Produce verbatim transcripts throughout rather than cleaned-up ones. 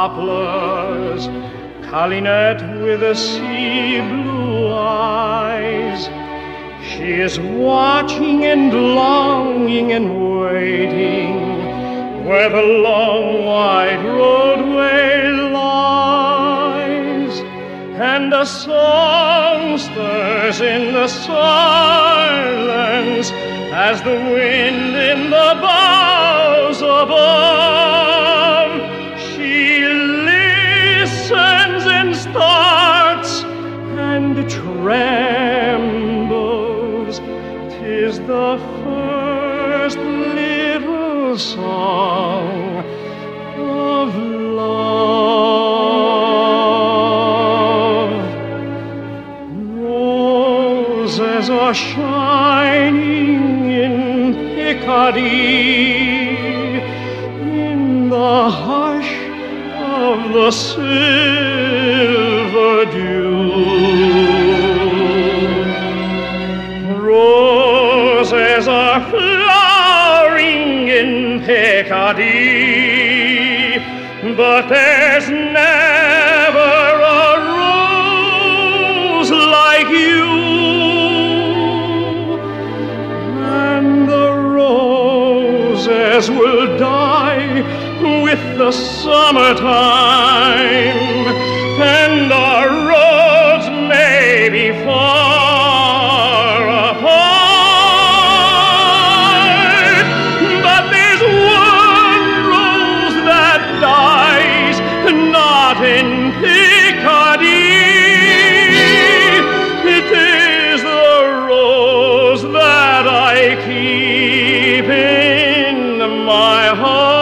poplars, Calinette with the sea blue eyes. She is watching and longing and waiting where the long white roadway lies, and a song stirs in the silence as the wind in the boughs above. She listens and starts and trembles. 'Tis the first little song of love. Roses are shining in Picardy, in the hush of the silver dew. Roses are flowering in Picardy, but there's never a rose like you. And the roses will die with the summertime, and our roads may be far apart, but there's one rose that dies not in Picardy. It is the rose that I keep in my heart.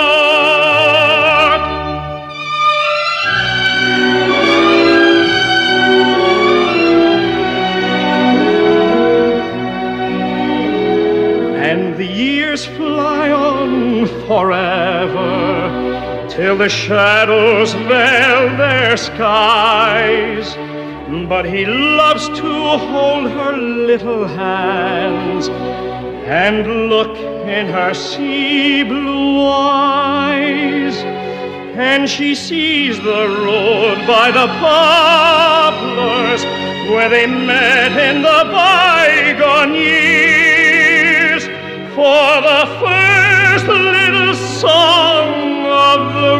And the years fly on forever till the shadows veil their skies. But he loves to hold her little hands and look in her sea blue eyes. And she sees the road by the poplars where they met in the bygone years. For the first little song of the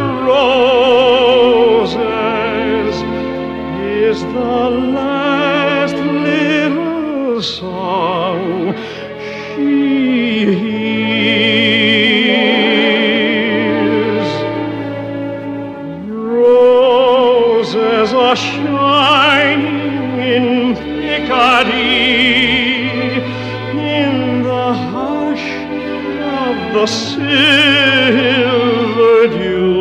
roses is the last little song she hears. Roses are shining in Picardy, in the hush of the silver dew.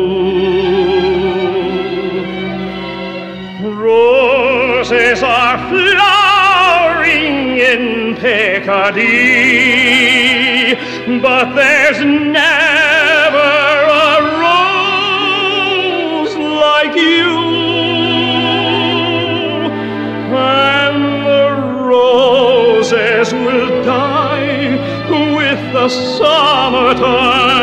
Roses are flowering in Picardy, but there's never a rose like you. And the roses will die with the summertime,